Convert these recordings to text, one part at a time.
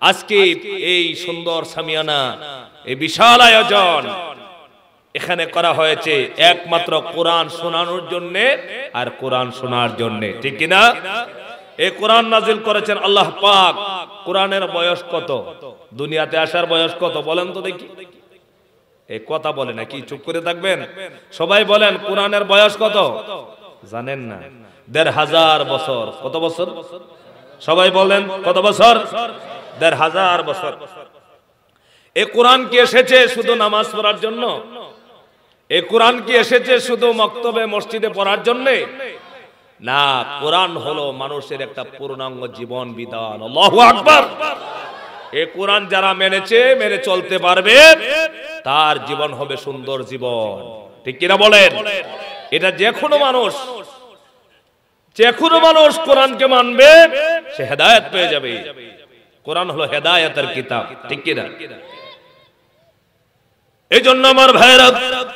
আজকে এই সুন্দর সামিয়ানা, এই বিশাল আয়োজন এখানে করা হয়েছে একমাত্র কোরআন শোনানোর জন্য আর কোরআন শোনার জন্য, ঠিক কি না? এই কোরআন নাজিল করেছেন আল্লাহ পাক। কোরআনের বয়স কত? দুনিয়াতে আসার বয়স কত বলেন তো দেখি? এই কথা বলে না, কি চুপ করে থাকবেন? সবাই বলেন কোরআনের বয়স কত? জানেন না? ১৫০০ বছর। কত বছর? সবাই বলেন কত বছর? ১৫০০ বছর। এই কোরআন কি এসেছে শুধু নামাজ পড়ার জন্য? এই কোরআন কি এসেছে শুধু মক্তবে মসজিদে পড়ার জন্য? না, কোরআন হলো মানুষের একটা পূর্ণাঙ্গ জীবন বিধান। আল্লাহু আকবার। এই কোরআন যারা মেনেছে, মেনে চলতে পারবে, তার জীবন হবে সুন্দর জীবন, ঠিক কিনা বলেন? এটা যে কোনো মানুষ কোরআনকে মানবে, সে হেদায়েত পেয়ে যাবে। কোরআন হলো হেদায়েতের কিতাব, ঠিক কিনা? এই জন্য আমার ভাইরা,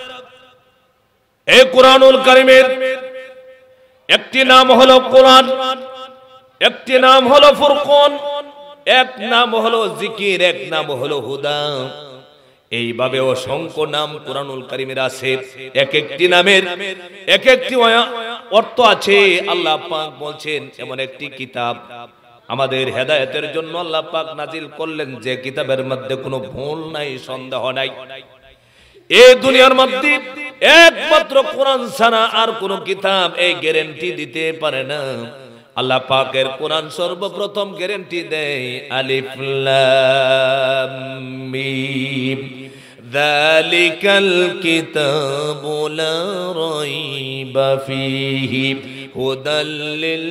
এই কোরআনুল কারীমের একটি নাম হলো কোরআন, একটি নাম হলো ফুরকান, এক নাম হলো জিকির, এক নাম হলো হুদা। এইভাবে অসংখ্য নাম কোরআনুল কারীমের আছে। এক একটি নামের এক একটি অর্থ আছে। আল্লাহ পাক বলছেন এমন একটি কিতাব আমাদের হেদায়েতের জন্য আল্লাহ পাক নাজিল করলেন, যে কিতাবের মধ্যে কোনো ভুল নাই, সন্দেহ নাই। এই দুনিয়ার মধ্যে একমাত্র কোরআন ছাড়া আর কোন কিতাব এই গ্যারান্টি দিতে পারে না। আল্লাহ পাকের কোরআন সর্বপ্রথম গ্যারান্টি দেয়, আলিফ লাম মিম যালিকাল কিতাবু লা রাইবা ফীহি হুদাল লিল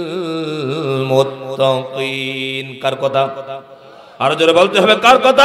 মুত্তাকিন। কার কথা? আরো জোরে বলতে হবে, কার কথা?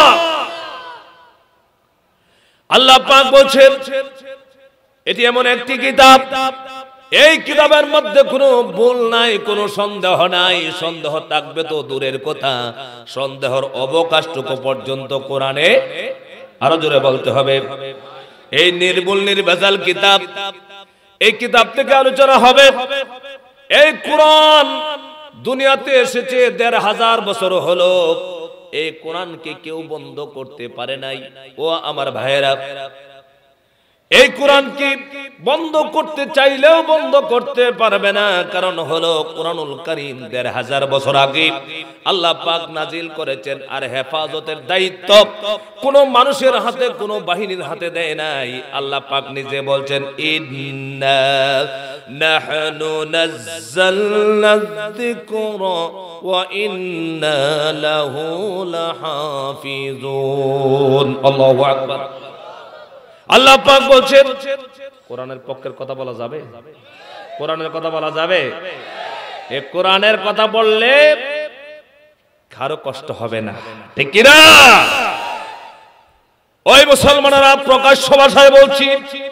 আল্লাহ পাক বলছেন এটি এমন একটি কিতাব, এই কিতাবের মধ্যে কোনো ভুল নাই, কোনো সন্দেহ নাই। সন্দেহ থাকবে তো দূরের কথা, সন্দেহের অবকাশটুকু পর্যন্ত কোরআনে, আরো জোরে বলতে হবে, এই নির্ভুল নির্ভেজাল কিতাব। এই কিতাব থেকে আলোচনা হবে। এই কোরআন দুনিয়াতে এসেছে ১৫০০ বছর হলো। এই কোরআনকে কেউ বন্ধ করতে পারে নাই। ও আমার ভাইয়েরা, এই কোরআনকে বন্ধ করতে চাইলেও বন্ধ করতে পারবে না। কারণ হলো কোরআনুল কারীম ১৫০০ বছর আগে আল্লাহ পাক নাজিল করেছেন, আর হেফাজতের দায়িত্ব কোনো মানুষের হাতে, কোনো বাহিনীর হাতে দেয় নাই। আল্লাহ পাক নিজে বলছেন, ইন্না নাহনু নাযালনা যিকরা ওয়া ইন্না লাহু লাহাফিজুন। আল্লাহু আকবার। আল্লাহ পাক বলছেন, কোরআনের পক্ষের কথা বলা যাবে? কোরআনের কথা বলা যাবে? এই কোরআনের কথা বললে কারো কষ্ট হবে না, ঠিক কি না? ওই মুসলমানেরা, প্রকাশ্য ভাষায় বলছি,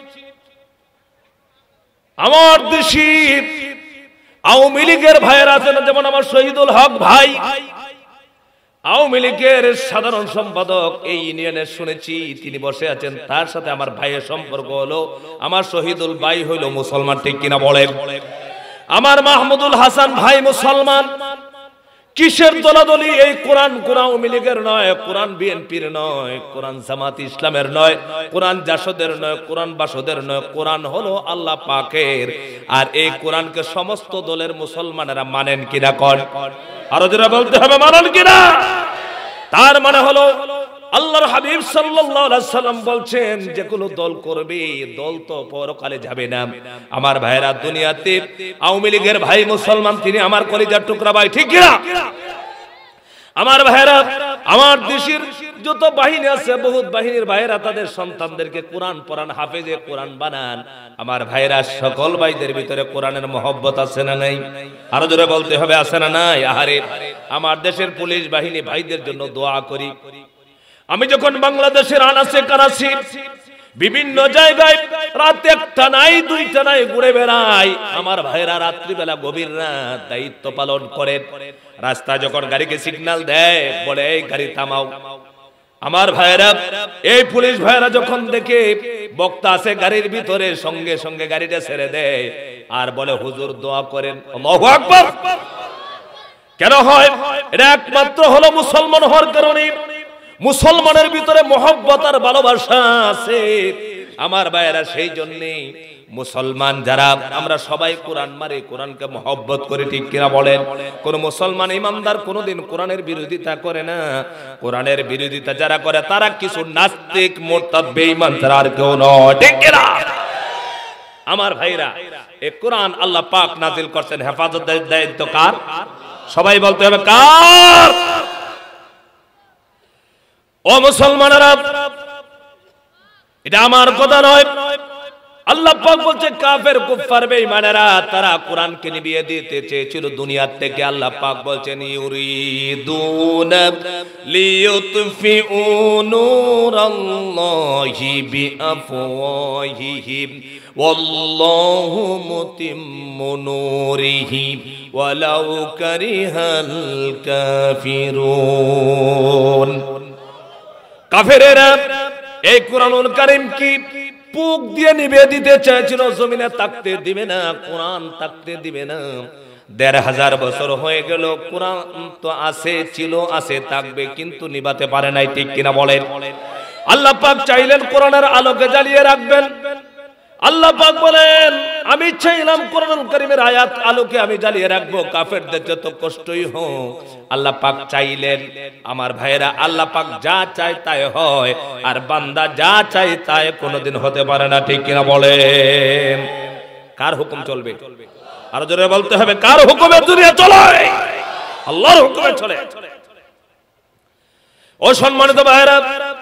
আমার দেশের আওয়ামী লীগের ভাইয়েরা আছেন, যেমন আমার শহীদুল হক ভাই, আওয়ামী লীগের সাধারণ সম্পাদক এই ইউনিয়নের, শুনেছি তিনি বসে আছেন। তার সাথে আমার ভাইয়ের সম্পর্ক হলো, আমার শহীদুল ভাই হইল মুসলমান, ঠিক কিনা বলেন? আমার মাহমুদুল হাসান ভাই মুসলমান। কিসের দলাদলি? এই কোরআন আওয়ামী লীগের নয়, কোরআন বিএনপির নয়, কোরআন জামাত ইসলামের নয়, কোরআন জাসদের নয়, কোরআন বাসদের নয়। কোরআন হলো আল্লাহ পাকের। আর এই কোরআনকে সমস্ত দলের মুসলমানেরা মানেন কিনা? কর আরো যারা বলতে হবে, মানেন কিনা? তার মানে হলো আল্লাহর হাবিব সাল্লাল্লাহু আলাইহি সাল্লাম বলছেন, যে কোনো দল করবে, দল তো পরকালে যাবে না। আমার ভাইরা, দুনিয়াতে আওয়ামী লীগের ভাই মুসলমান, তিনি আমার কলিজার টুকরা ভাই, ঠিক কিনা? আমার ভাইরা, আমার দেশের যত বাহিনী আছে, বহুত বাহিনীর ভাইরা তাদের সন্তানদেরকে কোরআন পড়ান, হাফেজে কোরআন বানান। আমার ভাইরা, সকল ভাইদের ভিতরে কোরআনের মহব্বত আছে না নাই? আরো জোরে বলতে হবে, আছে না নাই? আহারে, আমার দেশের পুলিশ বাহিনী ভাইদের জন্য দোয়া করি। আমি যখন বাংলাদেশের আনাচে কানাচে বিভিন্ন জায়গায় রাত একটা নাই, দুইটা নাই ঘুরে বেড়াই, আমার ভাইরা রাত্রিবেলা গভীর রাত দায়িত্ব পালন করেন। রাস্তায় যখন গাড়িকে সিগন্যাল দেয়, বলে এই গাড়ি থামাও, আমার ভাইরা, এই পুলিশ ভাইরা যখন দেখে বক্তা আছে গাড়ির ভিতরে, সঙ্গে সঙ্গে গাড়িটা ছেড়ে দেয় আর বলে, হুজুর দোয়া করেন। আল্লাহু আকবার। কেন হয়? এটা একমাত্র হলো মুসলমান হওয়ার কারণে। মুসলমানের ভিতরে মহব্বত আর ভালোবাসা আছে আমার ভাইয়েরা। সেই জন্যে মুসলমান যারা আমরা সবাই কোরআন মারে, কোরআনকে মহব্বত করে, ঠিক কিনা বলেন? কোন মুসলমান ইমানদার কোনদিন কোরআনের বিরোধিতা করে না। কোরআনের বিরোধিতা যারা করে তারা কিছু নাস্তিক, মুরতাদ, বেঈমান ছাড়া আর কেউ নয়, ঠিক কিনা? আমার ভাইরা, এই কোরআন আল্লাহ পাক নাজিল করছেন, হেফাজতের দায়িত্ব কার? সবাই বলতে হবে কার? ও মুসলমানেরা, এটা আমার কথা নয়, আল্লাহ পাক বলছে কাফের কুফার বেঈমানেরা তারা কোরআনকে নিভিয়ে দিতে চেয়েছিল দুনিয়ার থেকে। আল্লাহ পাক বলছেন ইউরিদুনা লিইউতফিউ নূরাল্লাহি বিআফওয়াহিহিম ওয়াল্লাহু মুতিম্মু নূরিহি ওয়ালাউ কারিহাল কাফিরুন। কাফেরেরা এই কোরআনুল কারীম কি পুক দিয়ে নিভে দিতে চাইছিল, জমিনে থাকতে দিবে না, কোরআন থাকতে দিবে না। ১৫০০ বছর হয়ে গেল, কোরআন তো আছে, ছিল, আছে, থাকবে, কিন্তু নিভাতে পারে নাই, ঠিক কিনা বলেন? আল্লাহ পাক চাইলেন কোরআনের আলোকে জ্বালিয়ে রাখবেন। আল্লাহ পাক বলেন আমি চাইলাম কোরআনুল কারীমের আয়াত আলোকে আমি জ্বালিয়ে রাখবো, কাফেরদের যত কষ্টই হোক। আল্লাহ পাক চাইলেন। আমার ভাইরা, আল্লাহ পাক যা চায় তাই হয়, আর বান্দা যা চায় তাই কোনোদিন হতে পারে না, ঠিক কিনা বলেন? কার হুকুম চলবে? আরো জোরে বলতে হবে, কার হুকুমে দুনিয়া চলে? আল্লাহর হুকুমে চলে। ও সম্মানিত ভাইরা,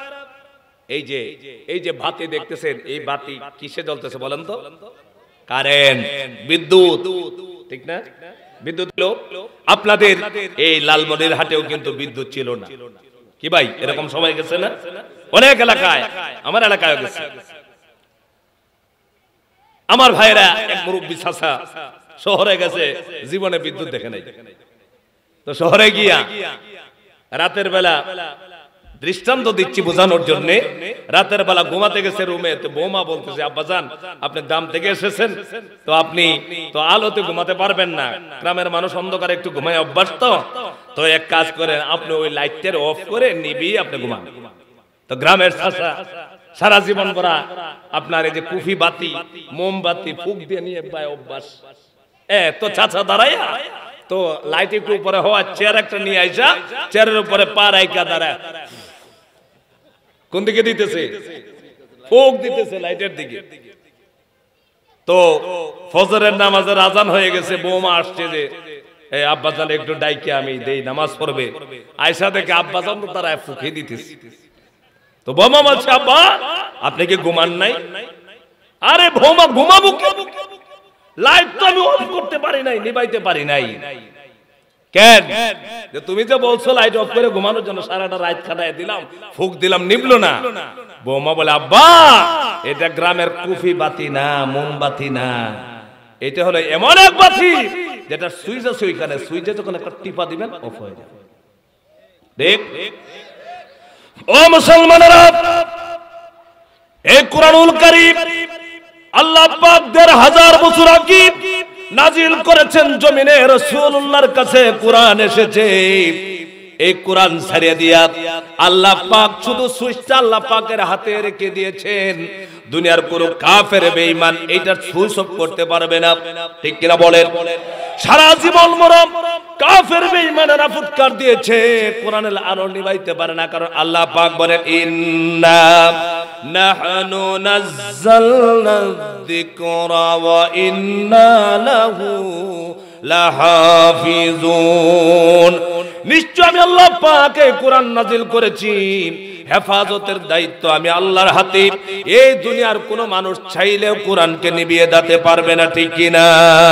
এই যে বাতি দেখতেছেন, এই বাতি কিসে জ্বলতেছে বলেন তো? কারেন্ট, বিদ্যুৎ, ঠিক না? বিদ্যুৎ ছিল আপনাদের এই লালমনিরহাটেও কিন্তু বিদ্যুৎ ছিল না। কি ভাই, এরকম সময় গেছে না? অনেক এলাকায়, আমার এলাকায় গেছে। আমার ভাইরা, এক মুরব্বী চাচা শহরে গেছে, জীবনে বিদ্যুৎ দেখে নাই। তো শহরে গিয়া রাতের বেলা, দৃষ্টান্ত দিচ্ছি বোঝানোর জন্য, রাতের বেলা ঘুমাতে গেছে রুমে, তো বৌমা বলতেছে আব্বাজান আপনি গ্রাম থেকে এসেছেন, তো আপনি তো আলোতে ঘুমাতে পারবেন না, গ্রামের মানুষ অন্ধকারে একটু ঘুমায় অভ্যাস, তো এক কাজ করেন, আপনি ওই লাইটটা অফ করে নিবিয়ে আপনি ঘুমান। তো গ্রামের চাচা সারা জীবন ভরা আপনার এই যে কুফি বাতি, মোমবাতি ফুক দিয়ে নিয়ে পায় অভ্যাস। তো চাচা দাঁড়াইয়া তো লাইট একটু উপরে হওয়া চেয়ার একটা নিয়ে আইসা চেয়ারের উপরে পা রাইকা দাঁড়ায়, কোন দিকে দিতেছে? ফুক দিতেছে লাইটের দিকে। তো ফজরের নামাজের আজান হয়ে গেছে, বৌমা আসছে যে আব্বাজান একটু ডাইকে আমি দেই, নামাজ পড়বে। আয়সা দেখে আব্বাজান তো তারা ফুকে দিতেছে। তো বৌমা বলছে আব্বা আপনি কি ঘুমান নাই? আরে বৌমা ঘুমাবো কি, লাইট তো আমি অফ করতে পারি নাই, নিভাইতে পারি নাই। কেন? যে তুমি যে বলছো লাইট অফ করে ঘুমানোর জন্য, সারাটা রাত খাটায় দিলাম, ফুক দিলাম, নিভলো না। বৌমা বলে আব্বা এটা গ্রামের কুফি বাতি না, মোমবাতি না, এটা হলো এমন এক বাতি যেটা সুইচ আছে, ওইখানে সুইচে যখন একটা টিপা দিবেন অফ হয়ে যাবে। দেখ ও মুসলমানেরা, এই কোরআনুল কারীম আল্লাহ পাক ১৫০০ বছর আগে নাজিল করেছেন জমিনে। রাসূলুল্লাহর কাছে কোরআন এসেছে, এই কোরআন ছাড়িয়ে দিয়া আল্লাহ পাক শুধু সুইচটা আল্লাহ পাকের হাতে রেখে দিয়েছেন। দুনিয়ার কোন কাফের বেঈমান এইটা সুইচ অফ করতে পারবে না, ঠিক কিনা বলেন? সারা জীবন মরম কাফের বেঈমানেরা ফুৎকার দিয়েছে, কোরআনের আলো নিভাইতে পারে না, কারণ আল্লাহ পাক বলেন ইন্না নাহনু নাযালনা যিকরা ওয়া ইন্না লাহু লাহাফিজুন। নিশ্চয় আমি আল্লাহ পাক এই কোরআন নাজিল করেছি, হেফাজতের দায়িত্ব আমি আল্লাহর হাতে। এই দুনিয়ার কোন মানুষ চাইলেও কোরআনকে নিভিয়ে দিতে পারবে না, ঠিক কিনা?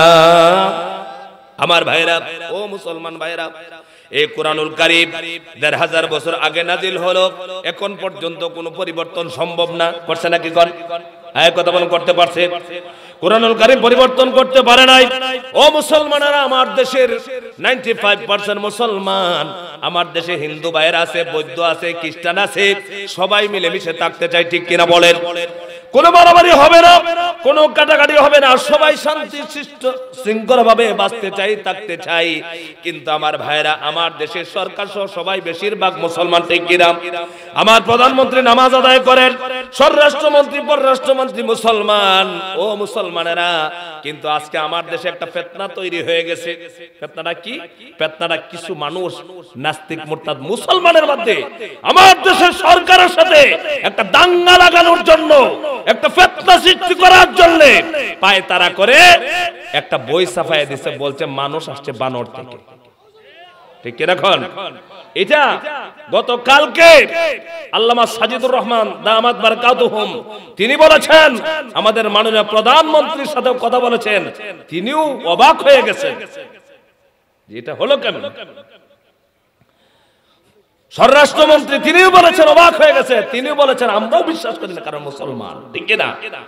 আমার ভাইরা, ও মুসলমান ভাইরা, এই কোরআনুল কারীম ১৫০০ বছর আগে নাজিল হলো, এখন পর্যন্ত কোনো পরিবর্তন সম্ভব না। করছে নাকি? কথা বলেন, করতে পারছে? কোরআনুল কারীম পরিবর্তন করতে পারে নাই। ও মুসলমানেরা, আমার দেশের 95% মুসলমান, আমার দেশে হিন্দু ভাইয়ের আছে, বৌদ্ধ আছে, খ্রিস্টান আছে, সবাই মিলেমিশে থাকতে চাই, ঠিক কিনা বলেন? কোনো মারামারি হবে না, কোনো কাটাকাটি হবে না, সবাই শান্তি শৃঙ্খলা ভাবে বাঁচতে চাই, থাকতে চাই। কিন্তু আমার ভাইরা, আমার দেশের সরকার সহ সবাই বেশিরভাগ মুসলমান, ঠিক কিনা? আমার প্রধানমন্ত্রী নামাজ আদায় করেন, স্বরাষ্ট্রমন্ত্রী পররাষ্ট্রমন্ত্রী মুসলমান। ও মুসলমানেরা, কিন্তু আজকে আমার দেশে একটা ফিতনা তৈরি হয়ে গেছে। ফিতনাটা কি? ফিতনাটা কিছু মানুষ নাস্তিক মুরতাদ মুসলমানের মধ্যে আমার দেশের সরকারের সাথে একটা দাঙ্গা লাগানোর জন্য, একটা ফিতনা সৃষ্টি করার জন্য পায় তারা করে একটা বই ছাপায় দিছে, বলছে মানুষ আসছে বানর থেকে। ঠিক কি রাখুন? এটা গতকালকে আল্লামা সাজিদুর রহমান দামাত বারাকাতুহুম তিনি বলেছেন, আমাদের মাননীয় প্রধানমন্ত্রীর সাথে কথা বলেছেন, তিনিও অবাক হয়ে গেছেন এটা হলো কেন। স্বরাষ্ট্রমন্ত্রী তিনিও বলেছেন, অবাক হয়ে গেছে, তিনিও বলেছেন আমরাও বিশ্বাস করি না, কারণ মুসলমান। ঠিক না?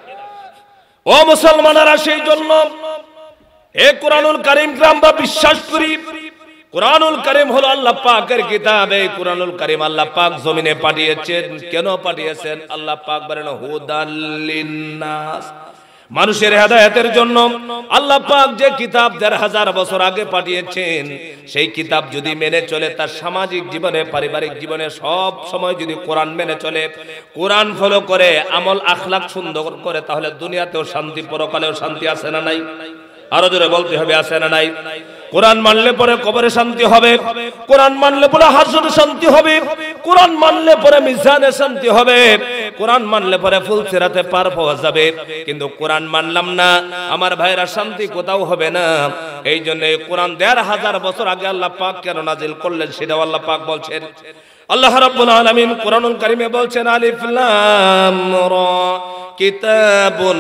ও মুসলমানেরা, সেই জন্য এই কোরআনুল কারীমকে আমরা বিশ্বাস করি। কোরআনুল কারীম হলো আল্লাহ পাকের কিতাব। এই কোরআনুল কারীম আল্লাহ পাক জমিনে পাঠিয়েছেন। কেন পাঠিয়েছেন? আল্লাহ পাক বলেন হুদাল লিন্নাস, মানুষের হেদায়েতের জন্য। আল্লাহ পাক যে কিতাব ১৫০০ বছর আগে পাঠিয়েছেন, সেই কিতাব যদি মেনে চলে, তার সামাজিক জীবনে, পারিবারিক জীবনে সব সময় যদি কোরআন মেনে চলে, কোরআন ফলো করে, আমল আখলাক সুন্দর করে, তাহলে দুনিয়াতেও শান্তি, পরকালেও শান্তি। আছে না নাই? আরো জোরে বলতে হবে, আছে না নাই? কোরআন মানলে পরে কবরে শান্তি হবে, কোরআন মানলে পরে হাসরে শান্তি হবে, কোরআন মানলে পরে মিজানে শান্তি হবে, কোরআন মানলে পরে ফুলসিরাতে পার পাওয়া যাবে। কিন্তু কোরআন মানলাম না, আমার ভাইরা, শান্তি কোথাও হবে না। এই জন্য কোরআন ১৫০০ বছর আগে আল্লাহ পাক কেন নাজিল করলেন, সেটাও আল্লাহ পাক বলছেন। আল্লাহ রাব্বুল আলামিন কোরআনুল কারীমে বলছেন, আলিফ লাম রা কিতাবুন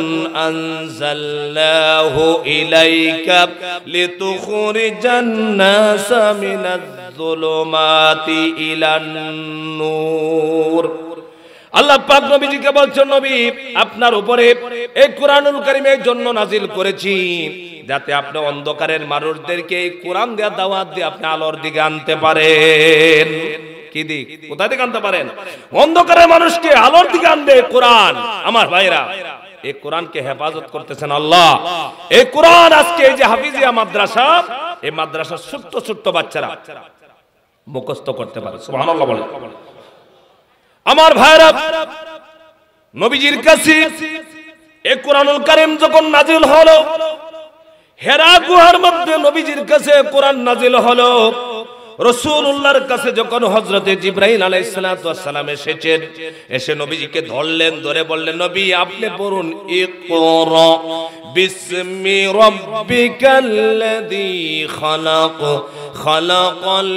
আনজালনাহু ইলাইকা লিতুখরিজান নাসা মিনাজ যুলুমাতি ইলান নূর। আল্লাহ পাক নবীজিকে বলছেন, নবী, আপনার উপরে এই কোরআনুল কারীমের জন্য নাজিল করেছি, যাতে আপনি অন্ধকারের মানুষদেরকে এই কোরআন দেওয়া দাওয়াত দিয়ে আপনি আলোর দিকে আনতে পারেন। কি দিক? কোথা থেকে আনতে পারেন? অন্ধকারের মানুষকে আলোর দিকে আনবে কোরআন। আমার ভাইরা, এই কোরআনকে হেফাজত করতেছেন আল্লাহ। এই কোরআন আজকে এই যে হাফিজিয়া মাদ্রাসা, এই মাদ্রাসার ছোট্ট ছোট্ট বাচ্চারা মুখস্থ করতে পারে। সুবহানাল্লাহ বলে। আমার ভাইরা, নবীজির কাছে এই কোরআনুল কারীম যখন নাজিল হলো, হেরা গুহার মধ্যে নবীজির কাছে কোরআন নাজিল হলো। রাসূলুল্লাহর কাছে যখন হযরতে জিবরাইল আলাইহিস সালাতু ওয়াস সালাম এসেছেন, এসে নবীজিকে ধরলেন, ধরে বললেন, নবী আপনি পড়ুন, ইকরা বিসমি রাব্বিকাল্লাযী খালাক খালাকাল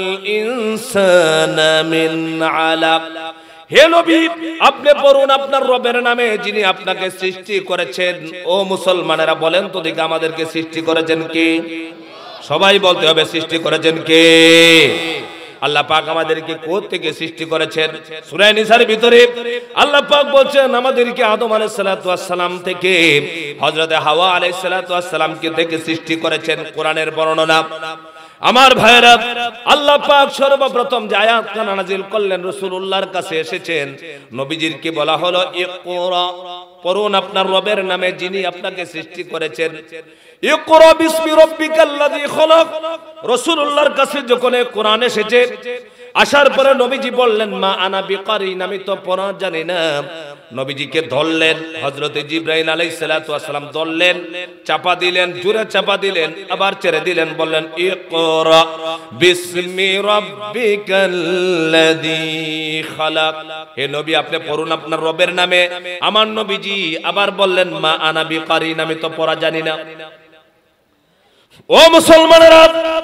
ইনসানা মিন আলাক। হে নবী, আপনি পড়ুন আপনার রবের নামে, যিনি আপনাকে সৃষ্টি করেছেন। ও মুসলমানেরা, বলেন তো দেখি, আমাদেরকে সৃষ্টি করেছেন কে? সবাই বলতে হবে, সৃষ্টি করেছেন কে? আল্লাহ পাক আমাদেরকে কোথা থেকে সৃষ্টি করেছেন? সূরা নিসার ভিতরে আল্লাহ পাক বলছেন, আমাদেরকে আদম আলাইহিস সালাতু ওয়াস সালাম থেকে হযরতে হাওয়া আলাইহিস সালাতু ওয়াস সালামকে থেকে সৃষ্টি করেছেন। কোরআনের বর্ণনা। আমার ভাইরা, আল্লাহ পাক সর্বপ্রথম যে আয়াত নাযিল করলেন, রাসূলুল্লাহর কাছে এসেছেন, নবীজিকে বলা হলো, ইকরা, পড়ুন আপনার রবের নামে, যিনি আপনাকে সৃষ্টি করেছেন। ইকরা বিসমি রাব্বিকাল্লাযী খালাক। রাসূলুল্লাহর কাছে যখন কোরআন এসেছে, আসার পরে নবীজি বললেন, মা আনা বিকারিন, আমি তো পড়া জানি না। নবীজিকে ধরলেন, হযরতে জিবরাইল আলাইহিস সালাতু ওয়াস সালাম ধরলেন, চাপা দিলেন, জোরে চাপা দিলেন, আবার ছেড়ে দিলেন, বললেন, ইকরা বিসমি রাব্বিকাল্লাযী খালাক। হে নবী, আপনি পড়ুন আপনার রবের নামে। আমার নবীজি আবার বললেন, মা আনা বিকারিন, আমি তো পড়া জানি না। ও মুসলমানেরা,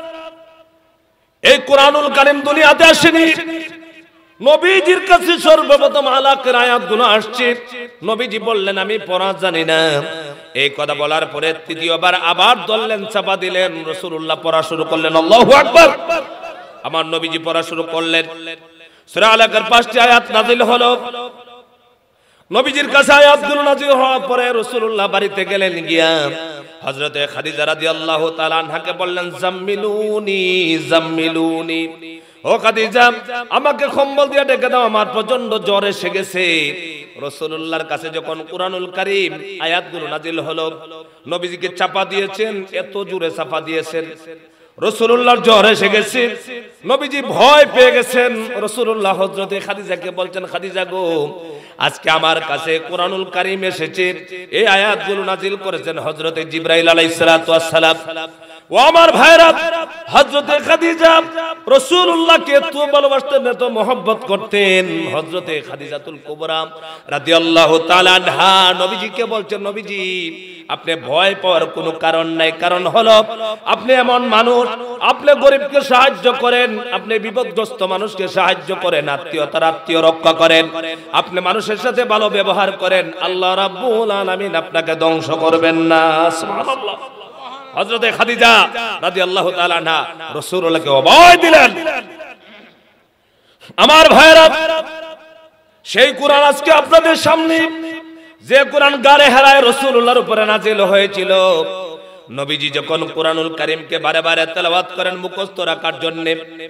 এই কোরআনুল কারীম দুনিয়াতে আসেনি, নবীজির কাছে সর্বপ্রথম আলাকের আয়াতগুলো আসছে। নবীজি বললেন, আমি পড়া জানি না। এই কথা বলার পরে তৃতীয়বার আবার ধরলেন, চাপা দিলেন, রাসূলুল্লাহ পড়া শুরু করলেন। আল্লাহু আকবার। আমার নবীজি পড়া শুরু করলেন। সূরা আলাকের 5টি আয়াত নাযিল হলো। নবীজির কাছে আয়াতগুলো নাযিল হওয়ার পরে রাসূলুল্লাহ বাড়িতে গেলেন, গিয়া হযরতে খাদিজা রাদিয়াল্লাহু তাআলা আনহাকে বললেন, জাম্মিলুনি জাম্মিলুনি, ও খাদিজা, আমাকে কম্বল দিয়ে ঢেকে দাও, আমার প্রচন্ড জ্বর এসে গেছে। রাসূলুল্লাহর কাছে যখন কুরআনুল কারীম আয়াতগুলো নাজিল হলো, নবীজিকে চাপা দিয়েছেন, এত জোরে চাপা দিয়েছেন রাসূলুল্লাহর জ্বর এসে গেছে, নবীজি ভয় পেয়ে গেছেন। রাসূলুল্লাহ হযরতে খাদিজাকে বলছেন, খাদিজা গো, আজকে আমার কাছে কুরআনুল কারীম এসেছে, এই আয়াতগুলো নাজিল করেছেন হযরতে জিবরাইল আলাইহিস সালাতু ওয়াস সালাম। ও আমার ভাইরা, হযরতে খাদিজা রাসূলুল্লাহকে এত ভালোবাসতেন, এত মহব্বত করতেন। হযরতে খাদিজাতুল কুবরা রাদিয়াল্লাহু তাআলা আনহা নবীজিকে বলছেন, নবীজি আপনি ভয় পাওয়ার কোনো কারণ নাই, কারণ হলো আপনি এমন মানুষ, আপনি গরিবকে সাহায্য করেন, আপনি বিপদগ্রস্ত মানুষকে সাহায্য করেন, আত্মীয়তার আত্মীয় রক্ষা করেন, আপনি মানুষের সাথে ভালো ব্যবহার করেন, আল্লাহ রাব্বুল আলামিন আপনাকে ধ্বংস করবেন না। সুবহানাল্লাহ। হযরতে খাদিজা রাদিয়াল্লাহু তাআলা আনহা রাসূলুল্লাহকে অভয় দিলেন। আমার ভাইরা, সেই কোরআন আজকে আপনাদের সামনে, যে কোরআন গারে হেরায় রাসূলুল্লাহর উপরে নাজিল হয়েছিল, নবীজি যখন কুরআনুল কারীমকে বারে বারে তেলাওয়াত করেন মুখস্থ রাখার জন্য,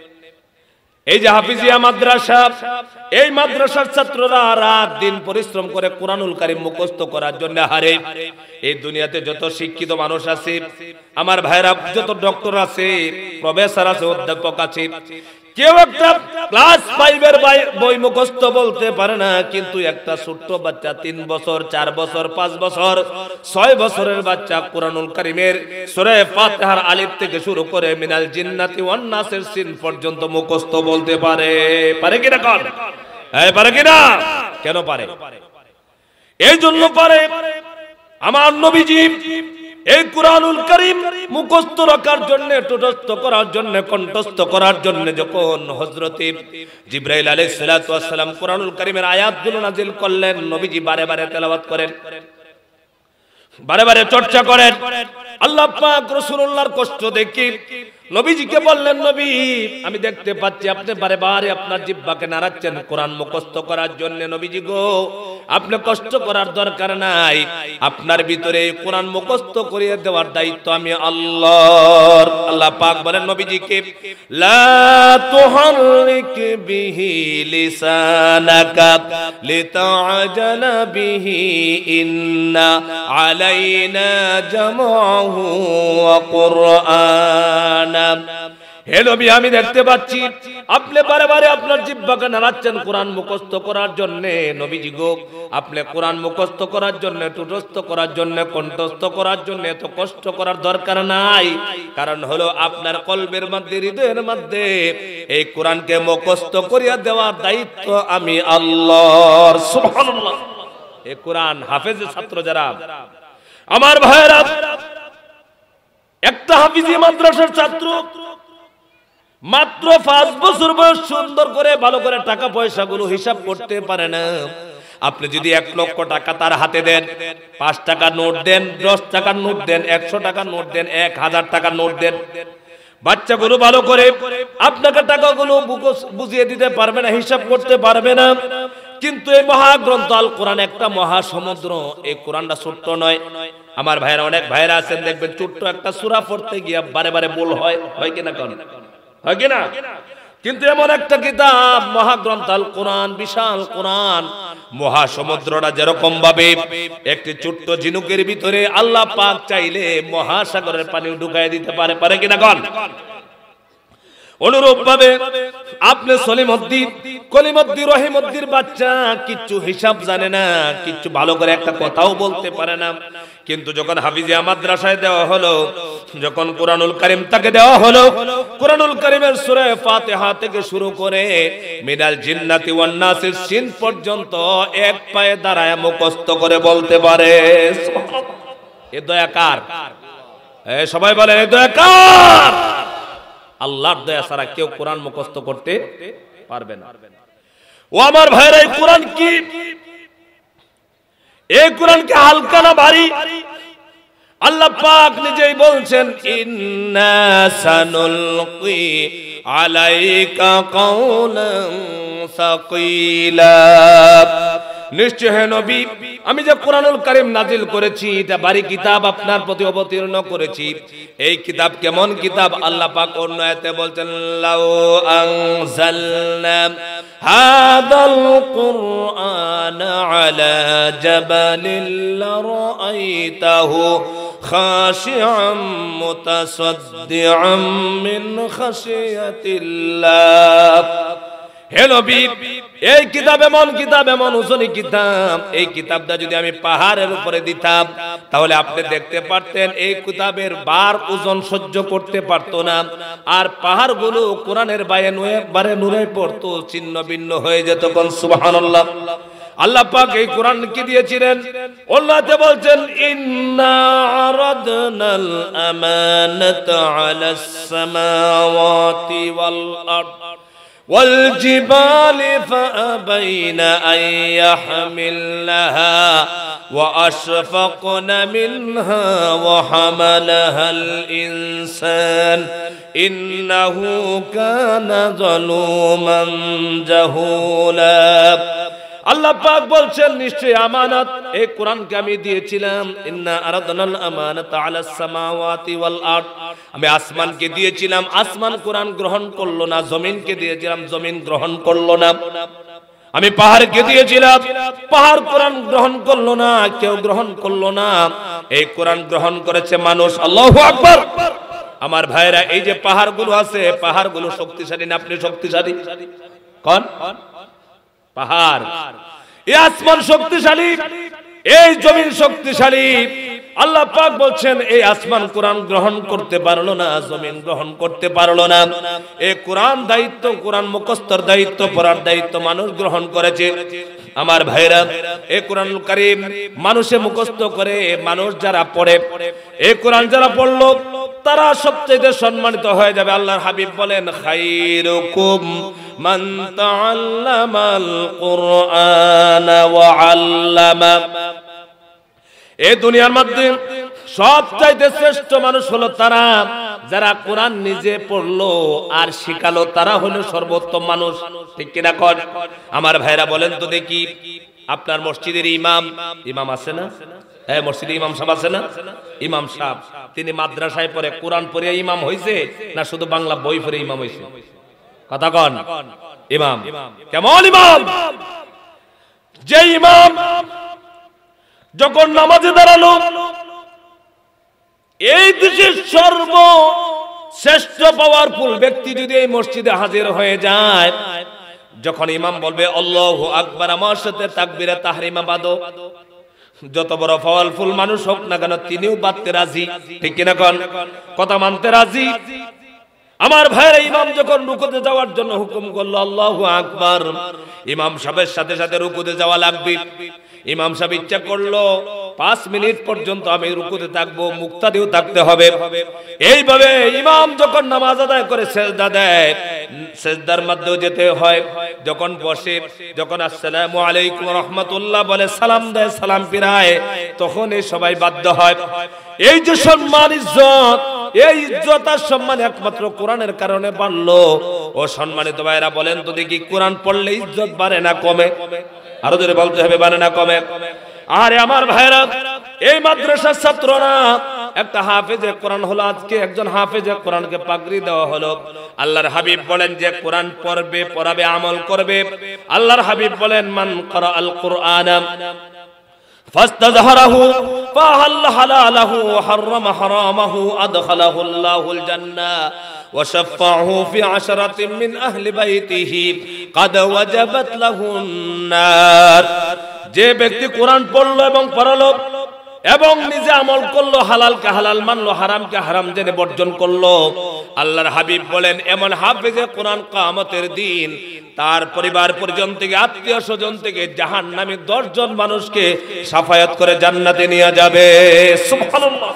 এই যে হাফিজিয়া মাদ্রাসা, এই মাদ্রাসার ছাত্ররা রাত দিন পরিশ্রম করে কুরআনুল কারীম মুখস্থ করার জন্য হারে। এই দুনিয়াতে যত শিক্ষিত মানুষ আছে আমার ভাইরা, যত ডক্টর আছে, প্রফেসর আছে, অধ্যাপক আছে, কেউ একটা ক্লাস 5 এর বই মুখস্থ বলতে পারে না, কিন্তু একটা ছোট্ট বাচ্চা 3 বছর, 4 বছর, 5 বছর, 6 বছরের বাচ্চা কুরআনুল কারীমের সূরা ফাতিহার আলিফ থেকে শুরু করে মিনাল জিন্নাতি ওয়ান নাসের সিন পর্যন্ত মুখস্থ বলতে পারে। পারে কি না? কোন পারে কি না? কেন পারে? এই জন্য পারে, আমার নবীজি এই কুরআনুল কারীম মুখস্থ রাখার জন্য, টোটস্থ করার জন্য, কণ্ঠস্থ করার জন্য যখন হযরতে জিবরাইল আলাইহিস সালাতু ওয়াস সালাম কুরআনুল কারীমের আয়াতগুলো নাজিল করলেন, নবীজি বারে বারে তেলাওয়াত করেন, বারে বারে চর্চা করেন। আল্লাহ পাক রাসূলুল্লাহর কষ্ট দেখে নবীজিকে বললেন, নবী আমি দেখতে পাচ্ছি আপনি বারে বারে আপনার জিহ্বাকে নাড়াচ্ছেন কোরআন মুখস্থ করার জন্য। নবীজি গো, আপনি কষ্ট করার দরকার নাই, আপনার ভিতরে কোরআন মুখস্থ করিয়ে দেওয়ার দায়িত্ব আমি আল্লাহর। আল্লাহ পাক বলেন নবীজিকে, লা তুহাররিক বিহি লিসানাকা লিতাআজালা বিহি ইন্না আলাইনা জামাহু ওয়া কুরআন। হে নবী, আমি দেখতে পাচ্ছি আপনি বারে বারে আপনার জিহ্বাকে নাড়াচ্ছেন কোরআন মুখস্থ করার জন্য। নবীজি গো, আপনি কোরআন মুখস্থ করার জন্য, টোটস্থ করার জন্য, কণ্ঠস্থ করার জন্য এত কষ্ট করার দরকার নাই, কারণ হলো আপনার কলবের মধ্যে, হৃদয়ের মধ্যে এই কোরআনকে মুখস্থ করিয়া দেওয়ার দায়িত্ব আমি আল্লাহর। সুবহানাল্লাহ। এই কোরআন হাফেজের ছাত্র যারা আমার ভাইরা, একটা হাফিজি মাদ্রাসার ছাত্র মাত্র 5 বছর বয়স, সুন্দর করে ভালো করে টাকা পয়সা গুলো হিসাব করতে পারে না। আপনি যদি 1 লক্ষ টাকা তার হাতে দেন, 5 টাকার নোট দেন, 10 টাকার নোট দেন, 100 টাকার নোট দেন, 1000 টাকার নোট দেন, বাচ্চাগুলো ভালো করে আপনাকে টাকাগুলো বুঝিয়ে দিতে পারবে না, হিসাব করতে পারবে না। কিন্তু এই মহাগ্রন্থ আল কোরআন একটা মহাসমুদ্র। এই কোরআনটা ছোট্ট নয় আমার ভাইরা, অনেক ভাইরা আছেন দেখবেন ছোট্ট একটা সূরা পড়তে গিয়ে বারে বারে ভুল হয়, হয় কিনা? কোন হয় কিনা? কিন্তু এমন একটা কিতাব মহাগ্রন্থ আল কোরআন, বিশাল কোরআন, মহাসমুদ্রটা যেরকম ভাবে একটি ছোট্ট ঝিনুকের ভিতরে আল্লাহ পাক চাইলে মহাসাগরের পানি ঢুকায় দিতে পারে, পারে কিনা? কোন অনুরূপ ভাবে আপনি সলিমউদ্দিন, কলিমউদ্দিন, রহিমউদ্দিন বাচ্চা কিচ্ছু হিসাব জানে না, কিচ্ছু ভালো করে একটা কথাও বলতে পারে না, কিন্তু যখন হাফিজিয়া মাদ্রাসায় দেওয়া হলো, যখন কুরআনুল কারীম তাকে দেওয়া হলো, কুরআনুল কারীমের সূরা ফাতিহা থেকে শুরু করে মিনাল জিন্নাতি ওয়ান নাসের সিন পর্যন্ত এক পায়ে দাঁড়ায় মুখস্থ করে বলতে পারে। এ দয়া কার? সবাই বলেন, এ দয়া কার? আল্লাহর দয়া ছাড়া কেউ কোরআন মুখস্থ করতে পারবে না। ও আমার ভাইরা, এই কোরআন কি, এই কোরআন কি হালকা না ভারী? আল্লাহ পাক নিজেই বলছেন, ইন্না সানুলকি আলাইকা কাওলান সাকিলা, নিশ্চয় হে নবী আমি যে কোরআনুল কারীম নাজিল করেছি এটা ভারী কিতাব আপনার প্রতি অবতীর্ণ করেছি। এই কিতাব কেমন কিতাব? আল্লাহ পাক অন্য আয়াতে বলছেন লাউ আনজালনা হাদাল কুরআন আলা জাবালিন লারাআইতাহু খাশিআম মুতাসাদ্দিআম মিন খাশিয়াতিল্লাহ। হে নবী, এই কিতাব এমন কিতাব, এমন উজনি কিতাব, এই কিতাবটা যদি আমি পাহাড়ের উপরে দিতাম তাহলে আপনি দেখতে পারতেন এই কিতাবের বার ওজন সহ্য করতে পারতো না, আর পাহাড়গুলো কোরআনের বারে নূরে পড়তো, ছিন্ন ভিন্ন হয়ে যেত। কোন সুবহানাল্লাহ। আল্লাহ পাক এই কোরআন কি দিয়েছিলেন? আল্লাহতে বলছেন ইন্না আরাদনাল আমানাতা আলাস সামাওয়াতি ওয়াল আরদ والجبال فأبين أن يحملنها وأشفقن منها وحملها الإنسان إنه كان ظلوما جهولا। আল্লাহ পাক বলছেন নিশ্চয়ই আমানত এই কোরআনকে আমি দিয়েছিলাম। ইন্না আরাদনাল আমানাতা আলাস সামাওয়াতি ওয়াল আরদ, আমি আসমানকে দিয়েছিলাম, আসমান কোরআন গ্রহণ করলো না। জমিনকে দিয়েছিলাম, জমিন গ্রহণ করলো না। আমি পাহাড়কে দিয়েছিলাম, পাহাড় কোরআন গ্রহণ করলো না, কেউ গ্রহণ করলো না। এই কোরআন গ্রহণ করেছে মানুষ। আল্লাহু আকবার। আমার ভাইরা, এই যে পাহাড়গুলো আছে, পাহাড়গুলো শক্তিশালী না আপনি শক্তিশালী? কোন পাহাড়? এই আসমান শক্তিশালী, এই জমিন শক্তিশালী। আল্লাহ পাক বলছেন এই আসমান কোরআন গ্রহণ করতে পারলো না, জমিন গ্রহণ করতে পারলো না। এই কোরআন দায়িত্ব, কোরআন মুখস্থর দায়িত্ব, পড়ার দায়িত্ব মানুষ গ্রহণ করেছে। আমার ভাইরা, এই কোরআনুল কারীম মানুষে মুখস্থ করে, মানুষ যারা পড়ে, এই কোরআন যারা পড়লো তারা সবচেয়ে সম্মানিত হয়ে যাবে। আল্লাহর হাবিব বলেন খায়রুকুম মান তাআল্লামাল কুরআন ওয়া আল্লামা। এই দুনিয়ার মধ্যে সবচাইতে শ্রেষ্ঠ মানুষ হলো তারা যারা কোরআন নিজে পড়লো আর শিখালো, তারা হলো সর্বোত্তম মানুষ। ঠিক কিনা কর? আমার ভাইরা বলেন তো দেখি, আপনার মসজিদের ইমাম আছে না? হ্যাঁ, মসজিদে ইমাম সাহেব আছে না? ইমাম সাহেব তিনি মাদ্রাসায় পড়ে কোরআন পড়ে ইমাম হইছে না শুধু বাংলা বই পড়ে ইমাম হইছে? কথা কন। ইমাম কেমন ইমাম? যে ইমাম যখন নামাজে দাঁড়ালো, এই দেশের সর্বশ্রেষ্ঠ পাওয়ারফুল ব্যক্তি যদি এই মসজিদে হাজির হয়ে যায়, যখন ইমাম বলবে আল্লাহু আকবার, আমার সাথে তাকবীরে তাহরিমা বাঁধো, যত বড় পাওয়ারফুল মানুষ হোক না কেন তিনিও বাঁধতে রাজি। ঠিক কিনা কন? কথা মানতে রাজি। আমার ভাইরা, ইমাম যখন রুকুতে যাওয়ার জন্য হুকুম করলো আল্লাহু আকবার, ইমাম সাহেবের সাথে সাথে রুকুতে যাওয়া লাগবে। ইমাম সাহেব ইচ্ছা করলো 5 মিনিট পর্যন্ত আমি রুকুতে থাকবো, মুক্তাদিও থাকতে হবে। এইভাবে ইমাম যখন নামাজ আদায় করে সেজদা দেয়, সেজদার মধ্যেও যেতে হয়। যখন বসে, যখন আসসালামু আলাইকুম রাহমাতুল্লাহ বলে সালাম দেয়, সালাম ফিরায়, তখন এই সবাই বাধ্য হয়। এই যে সম্মান ইজ্জত, এই ইজ্জত আর সম্মান একমাত্র কোরআনের কারণে বাড়লো। ও সম্মানিত ভাইরা বলেন তো দেখি, কোরআন পড়লে ইজ্জত বাড়ে না কমে? আরো জোরে বলতে হবে, বাড়ে না কমে? আরে আমার ভাইরা, এই মাদ্রাসার ছাত্ররা একটা হাফেজে কোরআন হলো, আজকে একজন হাফেজে কোরআনকে পাগড়ি দেওয়া হলো। আল্লাহর হাবিব বলেন যে কোরআন পড়বে, পড়াবে, আমল করবে। আল্লাহর হাবিব বলেন মান ক্রাআল কুরআন ফাস্তাযহারাহু ফাহাল্লা হালালাহু ওয়া হাররামা হারামাহু আদখালাহু আল্লাহুল জান্নাহ ওয়া শাফা'হু ফি 'আশরাতিন মিন আহলি বাইতিহি ক্বাদ ওয়াজাবাত লাহুন নার। যে ব্যক্তি কোরআন পড়লো এবং পড়ালো এবং নিজে আমল করলো, হালালকে হালাল মানলো, হারামকে হারাম জেনে বর্জন করলো, আল্লাহর হাবিব বলেন এমন হাফেজে কোরআন কিয়ামতের দিন তার পরিবার পরিজন থেকে, আত্মীয় স্বজন থেকে জাহান্নামী 10 জন মানুষকে শাফায়াত করে জান্নাতে নিয়ে যাবে। সুবহানাল্লাহ।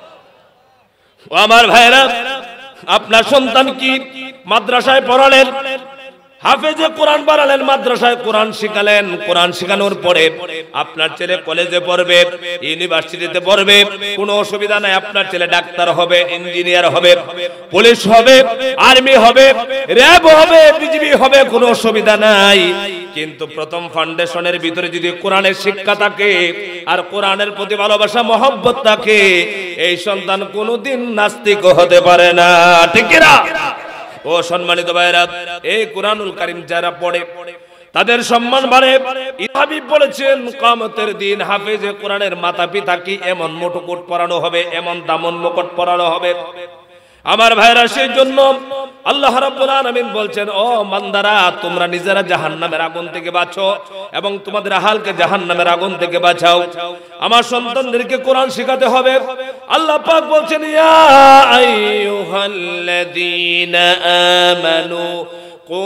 ও আমার ভাইরা, আপনার সন্তান কি মাদ্রাসায় পড়ালেন, হাফেজে কোরআন বানালেন, মাদ্রাসায় কোরআন শিখালেন, কোরআন শিখানোর পরে আপনার ছেলে কলেজে পড়বে, ইউনিভার্সিটিতে পড়বে, কোনো অসুবিধা নাই। আপনার ছেলে ডাক্তার হবে, ইঞ্জিনিয়ার হবে, পুলিশ হবে, আর্মি হবে, র্যাব হবে, বিজিবি হবে, কোনো অসুবিধা নাই। কিন্তু প্রথম ফাউন্ডেশনের ভিতরে যদি কোরআনের শিক্ষা থাকে আর কোরআনের প্রতি ভালোবাসা মহব্বত থাকে, এই সন্তান কোনোদিন নাস্তিক হতে পারে না। ঠিক কি না? ও সম্মানিত ভাইরা, এই কোরআনুল কারীম যারা পড়ে তাদের সম্মান বাড়ে। হাবিব বলেছেন কিয়ামতের দিন হাফেজে কোরআনের মাতা পিতাকে এমন মুকুট পরানো হবে, এমন দামন মুকুট পরানো হবে। আমার ভাইরা, সেই জন্য আল্লাহ রাব্বুল আলামিন বলছেন, ও বান্দারা, তোমরা নিজেরা জাহান্নামের আগুন থেকে বাঁচো এবং তোমাদের আহালকে জাহান্নামের আগুন থেকে বাঁচাও। আমার সন্তানদেরকে কোরআন শেখাতে হবে। আল্লাহ পাক বলছেন, ইয়া আইয়ুহাল্লাযীনা আমানু কু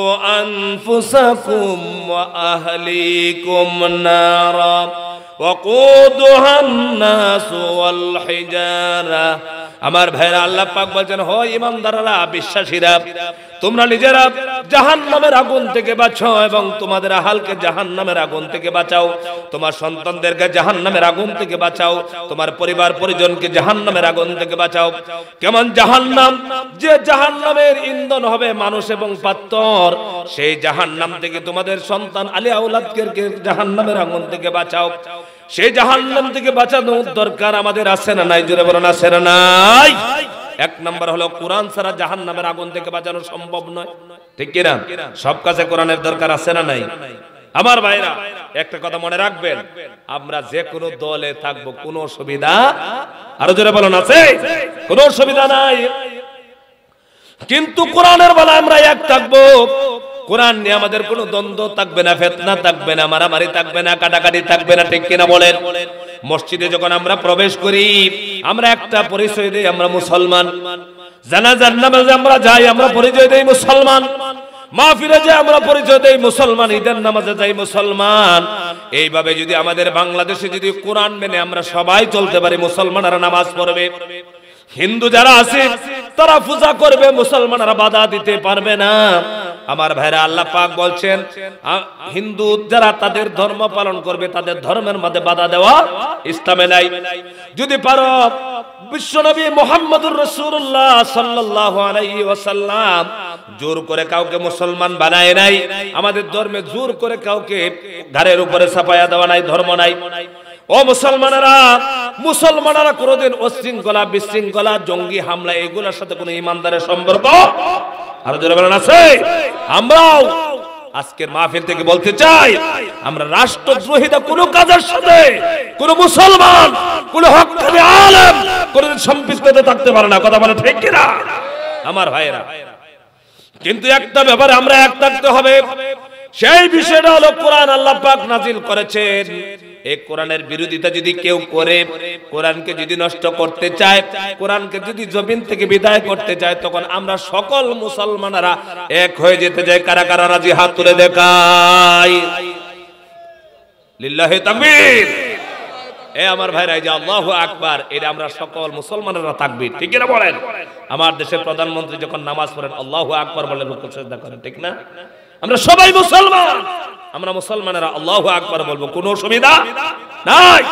আনফুসাকুম ওয়া আহলিকুম নারা ওয়াকুদুহান নাস ওয়াল হিজারা। আমার ভাইরা, আল্লাহ পাক বলেন, হে ঈমানদাররা, বিশ্বাসীরা, তোমরা নিজেরা জাহান্নামের আগুন থেকে বাঁচাও এবং তোমাদের আহালকে জাহান্নামের আগুন থেকে বাঁচাও। তোমার সন্তানদেরকে জাহান্নামের আগুন থেকে বাঁচাও, তোমার পরিবার পরিজনকে জাহান্নামের আগুন থেকে বাঁচাও। কেমন জাহান্নাম? যে জাহান্নামের ইন্ধন হবে মানুষ এবং পাথর, সেই জাহান্নাম থেকে তোমাদের সন্তান আলী আওলাদকে জাহান্নামের আগুন থেকে বাঁচাও। সেই জাহান্নাম থেকে বাঁচানোর দরকার আমাদের আছে না নাই? জোরে বলেন, আছে না নাই? এক নাম্বার হলো কোরআন ছাড়া জাহান্নামের আগুন থেকে বাঁচানো সম্ভব নয়। ঠিক কি না? সব কাছে কোরআনের দরকার আছে না নাই? আমার ভাইরা, একটা কথা মনে রাখবেন, আমরা যে কোনো দলে থাকবো, কোনো অসুবিধা, আরো জোরে বলেন, আছে? কোনো অসুবিধা নাই। কিন্তু কোরআনের বেলায় আমরা এক থাকবো। কোরআন নিয়ে আমাদের কোনো দ্বন্দ্ব থাকবে না, ফিতনা থাকবে না, মারামারি থাকবে না, কাটাকাটি থাকবে না। ঠিক কিনা বলেন? মসজিদে যখন আমরা প্রবেশ করি, আমরা একটা পরিচয় দেই, আমরা মুসলমান। জানাজার নামাজে আমরা যাই, আমরা পরিচয় দেই মুসলমান। মাহফিলে যাই, আমরা পরিচয় দেই মুসলমান। ঈদের নামাজে যাই মুসলমান। এইভাবে যদি আমাদের বাংলাদেশে যদি কোরআন মেনে আমরা সবাই চলতে পারি, মুসলমানরা নামাজ পড়বে, হিন্দু যারা আছে তারা পূজা করবে, মুসলমানরা বাধা দিতে পারবে না। আমার ভাইরা, আল্লাহ পাক বলছেন, হিন্দু যারা তাদের ধর্ম পালন করবে, তাদের ধর্মের মধ্যে বাধা দেওয়া ইসলামে নাই। যদি পারো, বিশ্বনবী মুহাম্মদুর রাসূলুল্লাহ সাল্লাল্লাহু আলাইহি ওয়াসাল্লাম জোর করে কাউকে মুসলমান বানায় নাই। আমাদের ধর্মে জোর করে কাউকে ঘাড়ের উপরে চাপায়া দেওয়া নাই, ধর্ম নাই। ও মুসলমানেরা কোনদিন অশৃঙ্খলা, বিশৃঙ্খলা, জঙ্গি হামলা এগুলোর সাথে কোনো ইমানদারের সম্পর্ক আরো জোরে বলেন আছে? আমরাও আজকের মাহফিল থেকে বলতে চাই, আমরা রাষ্ট্রদ্রোহিতা কোনো কাজের সাথে কোন মুসলমান, কোন হক্কানি আলেম কোনদিন সম্পৃক্ত থাকতে পারে না। কথা বলে ঠিক কিনা আমার ভাইয়েরা? কিন্তু একটা ব্যাপারে আমরা এক থাকতে হবে, সেই বিষয়টা হলো কোরআন আল্লাহ পাক নাজিল করেছেন। এই কোরআনের বিরোধিতা যদি কেউ করে, কোরআনকে যদি নষ্ট করতে চায়, কোরআনকে যদি জমিন থেকে বিদায় করতে চায়, তখন আমরা সকল মুসলমানরা এক হয়ে যেতে যাই। কারা কারা রাজি? হাত তুলে দেখাই। লিল্লাহি তাকবীর। এ আমার ভাইরা, এই যে আল্লাহু আকবার, এটা আমরা সকল মুসলমানেরা তাকবীর। ঠিক না বলেন? আমার দেশের প্রধানমন্ত্রী যখন নামাজ পড়েন আল্লাহু আকবার বলে রুকু সিজদা করেন, ঠিক না? আমরা সবাই মুসলমান, আমরা মুসলমানেরা আল্লাহু আকবার বলবো, কোনো অসুবিধা নাই।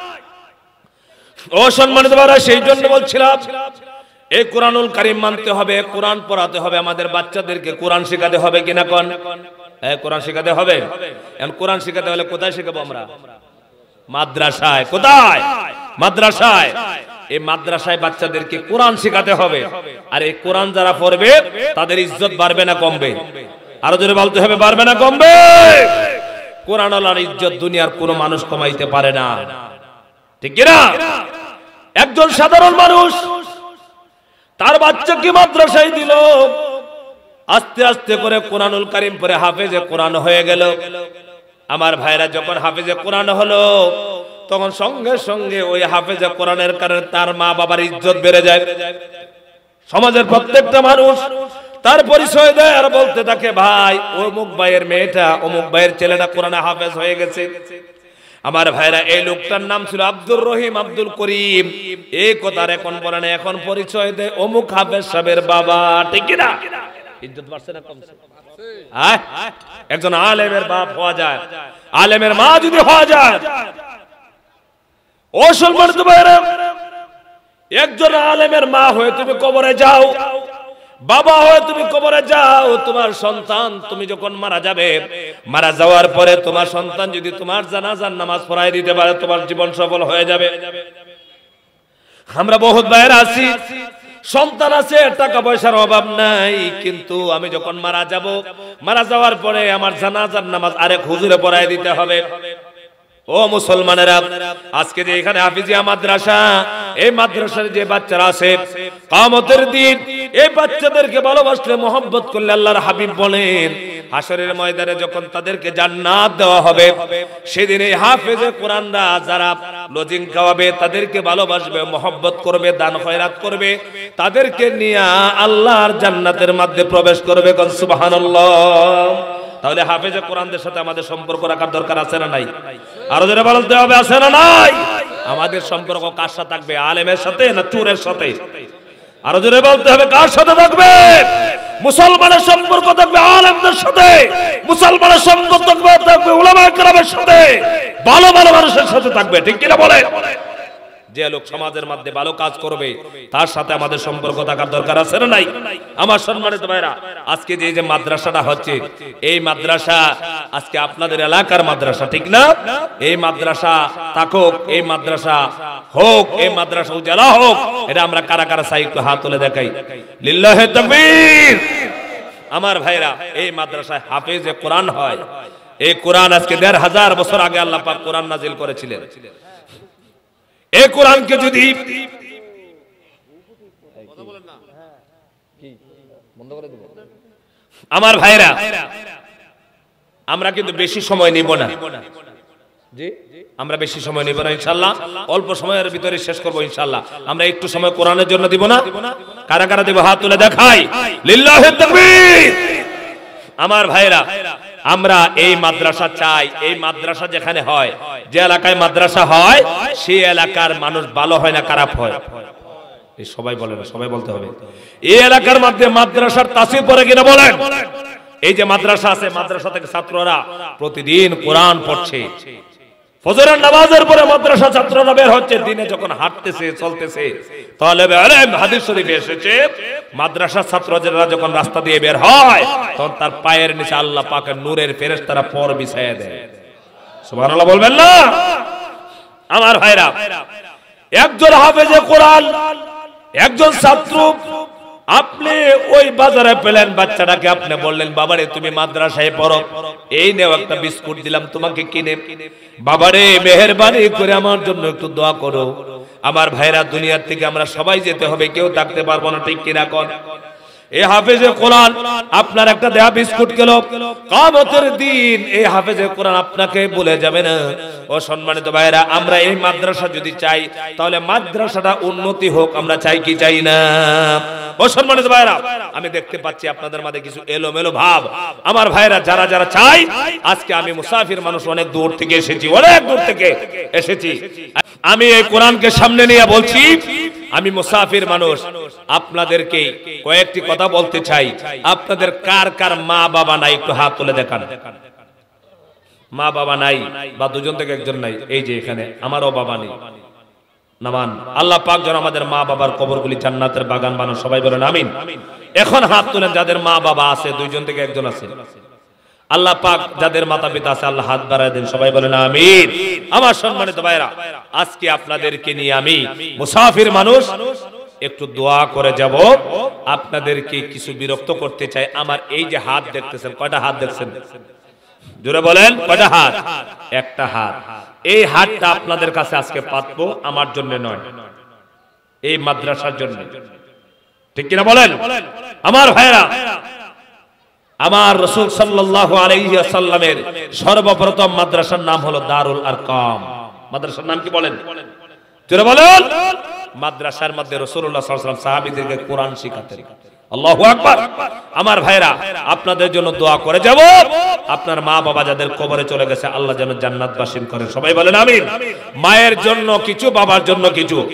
ও সম্মানিত ভাইরা, সেই জন্য বলছিলাম, এই কোরআনুল কারীম মানতে হবে, কোরআন পড়াতে হবে, আমাদের বাচ্চাদেরকে কোরআন শেখাতে হবে। কিনা কোন? কোরআন শেখাতে হবে। এখন কোরআন শেখাতে হলে কোথায় শেখাবো আমরা? মাদ্রাসায়। কোথায়? মাদ্রাসায়। এই মাদ্রাসায় বাচ্চাদেরকে কোরআন শেখাতে হবে। আর এই কোরআন যারা পড়বে তাদের ইজ্জত বাড়বে না কমবে? আরো জোরে বলতে হবে, বাড়বে না কমবে? কোরআন আল্লাহর ইজ্জত দুনিয়ার কোন মানুষ কমাইতে পারে না। ঠিক কি না? একজন সাধারণ মানুষ তার বাচ্চাকে মাদ্রাসায় দিল, আস্তে আস্তে করে কোরআনুল কারীম পড়ে হাফেজে কোরআন হয়ে গেল। আমার ভাইরা, যখন হাফেজে কোরআন হলো, তখন সঙ্গে সঙ্গে ওই হাফেজে কোরআনের কারণে তার মা বাবার ইজ্জত বেড়ে যায়। সমাজের প্রত্যেকটা মানুষ তার পরিচয় দেয় আর বলতে থাকে, ভাই অমুক ভাইয়ের মেয়েটা, অমুক ভাইয়ের ছেলেটা কোরআনে হাফেজ হয়ে গেছে। আমার ভাইরা, এই লোকটার নাম ছিল আব্দুর রহিম, আব্দুল করিম। এই কথার এখন বলে না, এখন পরিচয় দেয় অমুক হাফেজ সাহেবের বাবা। ঠিক না? ইজ্জত বাড়ছে না কমছে? একজন আলেমের বাপ হওয়া যায়, আলেমের মা যদি হওয়া যায়, ও সম্মানিত ভাইরা, একজন আলেমের মা হয়ে তুমি কবরে যাও, বাবা হয়ে তুমি কবরে যাও, তোমার সন্তান তুমি যখন মারা যাবে, মারা যাওয়ার পরে তোমার সন্তান যদি তোমার জানাজার নামাজ পড়ায় দিতে পারে, তোমার জীবন সফল হয়ে যাবে। আমরা বহুত ভাইরা আছি, সন্তান আছে, টাকা পয়সার অভাব নাই, কিন্তু আমি যখন মারা যাব, মারা যাওয়ার পরে আমার জানাজার নামাজ আরেক হুজুরে পড়ায় দিতে হবে। ও মুসলমানেরা, আজকে যে এখানে হাফিজিয়া মাদ্রাসা, এই মাদ্রাসার যে বাচ্চারা আছে, কিয়ামতের দিন এই বাচ্চাদেরকে ভালোবাসলে, মহব্বত করলে, আল্লাহর হাবিব বলেন হাশরের ময়দানে যখন তাদেরকে জান্নাত দেওয়া হবে, সেদিন এই হাফেজে কোরআনরা যারা লজিং খাওয়াবে, তাদেরকে ভালোবাসবে, মহব্বত করবে, দান খয়রাত করবে, তাদেরকে নিয়ে আল্লাহর জান্নাতের মধ্যে প্রবেশ করবে। কোন সুবহানাল্লাহ। তাহলে হাফেজে কোরআনদের সাথে আমাদের সম্পর্ক রাখার দরকার আছে না নাই? আরো জোরে বলতে হবে, আছে না নাই? আমাদের সম্পর্ক কার সাথে থাকবে? আলেমের সাথে না চোরের সাথে? আরো জোরে বলতে হবে, কার সাথে থাকবে? মুসলমানের সম্পর্ক থাকবে আলেমদের সাথে, মুসলমানের সম্পর্ক থাকবে উলামায়ে কেরামের সাথে, ভালো ভালো মানুষের সাথে থাকবে। ঠিক কিনা বলে? যে লোক সমাজের মধ্যে ভালো কাজ করবে, তার সাথে আমাদের সম্পর্ক থাকার দরকার আছে না নাই? আমার সম্মানিত ভাইরা, আজকে যে মাদ্রাসাটা হচ্ছে, এই মাদ্রাসা আজকে আপনাদের এলাকার মাদ্রাসা, ঠিক না? এই মাদ্রাসা থাকুক, এই মাদ্রাসা হোক, এই মাদ্রাসা উজালা হোক, এটা আমরা কারা কারা চাই একটু হাত তুলে দেখাই। লিল্লাহি তাকবীর। আমার ভাইরা, এই মাদ্রাসায় হাফেজে কোরআন হয়। এই কোরআন আজকে ১৫০০ বছর আগে আল্লাহ পাক কোরআন নাজিল করেছিলেন। এই কোরআনকে যদি আমার ভাইরা, আমরা কিন্তু বেশি সময় নিব না, জি আমরা বেশি সময় নিব না, ইনশাআল্লাহ অল্প সময়ের ভিতরে শেষ করব ইনশাআল্লাহ। আমরা একটু সময় কোরআনের জন্য দিব না? কারা কারা দেব? হাত তুলে দেখাই। লিল্লাহি তাকবীর। আমার ভাইরা, আমরা এই মাদ্রাসা চাই। এই মাদ্রাসা যেখানে হয়, যে এলাকায় মাদ্রাসা হয়, সেই এলাকার মানুষ ভালো হয় না খারাপ হয়? এই সবাই বলে না, সবাই বলতে হবে। এই এলাকার মধ্যে মাদ্রাসার তাসির পড়ে কিনা বলেন? এই যে মাদ্রাসা আছে, মাদ্রাসা থেকে ছাত্ররা প্রতিদিন কোরআন পড়ছে। ফজরের নামাজের পরে মাদ্রাসা ছাত্ররা বের হচ্ছে, দিনে যখন হাঁটতেছে, চলতেছে, তালেবে ইলম হাদিস শরীফে এসেছে, মাদ্রাসার ছাত্ররা যখন রাস্তা দিয়ে বের হয়, তখন তার পায়ের নিচে আল্লাহ পাকের নূরের ফেরেশতারা পর বিছায়া দেয়। সুবহানাল্লাহ বলবেন না? আমার ভাইরা, একজন হাফেজে কোরআন, একজন ছাত্র, আপনি ওই বাজারে পেলেন বাচ্চাটাকে, আপনি বললেন বাবারে তুমি মাদ্রাসায় পড়ো, এই নেও একটা বিস্কুট দিলাম তোমাকে কিনে, বাবারে মেহেরবানি করে আমার জন্য একটু দোয়া করো। আমার ভাইরা, দুনিয়ার থেকে আমরা সবাই যেতে হবে, কেউ থাকতে পারবো না, ঠিক কিনা কোন? এই হাফেজে কোরআন আপনার একটা দেয়া বিস্কুট গেল, কিয়ামতের দিন এই হাফেজে কোরআন আপনাকে বলে যাবে না। ও সম্মানিত ভাইরা, আমরা এই মাদ্রাসা যদি চাই, তাহলে মাদ্রাসাটা উন্নতি হোক, আমরা চাই কি চাই না? ও সম্মানিত ভাইরা, আমি দেখতে পাচ্ছি আপনাদের মাঝে কিছু এলোমেলো ভাব। আমার ভাইরা, যারা যারা চাই, আজকে আমি মুসাফির মানুষ, অনেক দূর থেকে এসেছি, অনেক দূর থেকে এসেছি, আমি এই কোরআনকে সামনে নিয়ে বলছি, আমি মুসাফির মানুষ, আপনাদেরকে কয়েকটি কথা বলতে চাই। আপনাদের কার কার মা বাবা নাই? একটু হাত তুলে দেখান। মা বাবা নাই, বা দুজন থেকে একজন নাই। এই যে এখানে আমারও বাবা নেই, নামান। আল্লাহ পাক যেন আমাদের মা বাবার কবরগুলি জান্নাতের বাগান বানান। সবাই বলেন আমিন। এখন হাত তুলেন যাদের মা বাবা আছে, দুইজন থেকে একজন আছে। আল্লাহ পাক যাদের মাতা পিতা আছে, আল্লাহ হাত বাড়ায় দেন। সবাই বলেন আমিন। আমার সম্মানিত ভাইরা, আজকে আপনাদেরকে নিয়ে আমি মুসাফির মানুষ, একটু দোয়া করে যাব। আপনাদেরকে কিছু বিরক্ত করতে চাই। আমার এই যে হাত দেখতেছেন, কয়টা হাত দেখছেন? জোরে বলেন, কয়টা হাত? একটা হাত। এই হাতটা আপনাদের কাছে আজকে পাতবো, আমার জন্য নয়, এই মাদ্রাসার জন্য, ঠিক কিনা বলেন? আমার ভাইরা, আমার রাসূল সাল্লাল্লাহু আলাইহি ওয়াসাল্লামের সর্বপ্রথম মাদ্রাসার নাম হলো দারুল আরকাম। মাদ্রাসার নাম কি বলেন? জোরে বলেন। মাদ্রাসার মধ্যে রাসূলুল্লাহ সাল্লাল্লাহু আলাইহি ওয়াসাল্লাম সাহাবীদেরকে কোরআন শিখাতেন। আল্লাহু আকবার। আমার ভাইরা, আপনাদের জন্য দোয়া করে যাব। আপনার মা বাবা যাদের কবরে চলে গেছে, আল্লাহ যেন জান্নাতবাসী করেন। সবাই বলেন আমিন। মায়ের জন্য কিছু, বাবার জন্য কিছু।